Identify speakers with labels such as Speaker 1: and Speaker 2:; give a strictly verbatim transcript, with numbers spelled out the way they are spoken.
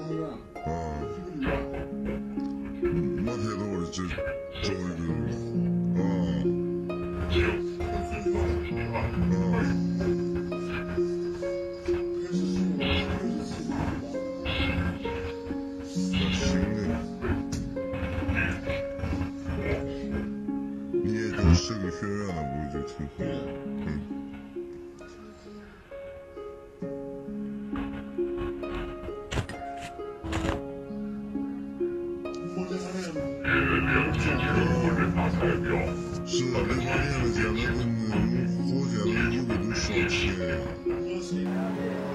Speaker 1: 啊，没太多的这找一个啊啊，那行的，你也就设个学院了，不就挺好的？嗯。是零八年的简单跟火箭的有个都上天呀。